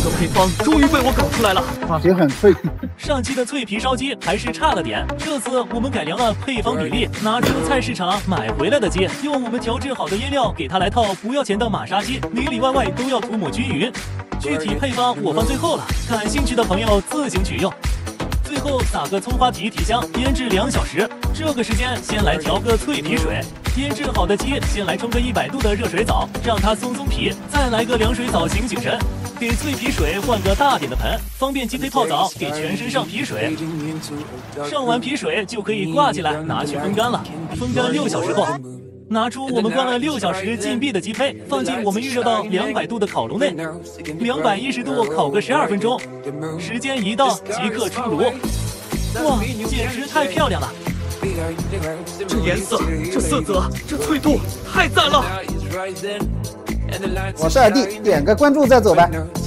个配方终于被我搞出来了， 皮很脆。 上期的脆皮烧鸡还是差了点，这次我们改良了配方比例，拿出菜市场买回来的鸡，用我们调制好的腌料给它来套不要钱的玛莎鸡，里里外外都要涂抹均匀。具体配方我放最后了，感兴趣的朋友自行取用。最后撒个葱花提提香，腌制2小时。这个时间先来调个脆皮水，腌制好的鸡先来冲个100度的热水澡，让它松松皮，再来个凉水澡醒醒神。给脆皮水换个大点的盆，方便鸡腿泡澡，给全身上皮水。上完皮水就可以挂起来，拿去风干了。风干6小时后，拿出我们关了6小时禁闭的鸡胚，放进我们预热到200度的烤炉内，210度烤个12分钟。时间一到即刻出炉。哇，简直太漂亮了！ 这颜色，这色泽，这脆度，太赞了！ 我是二弟，点个关注再走吧。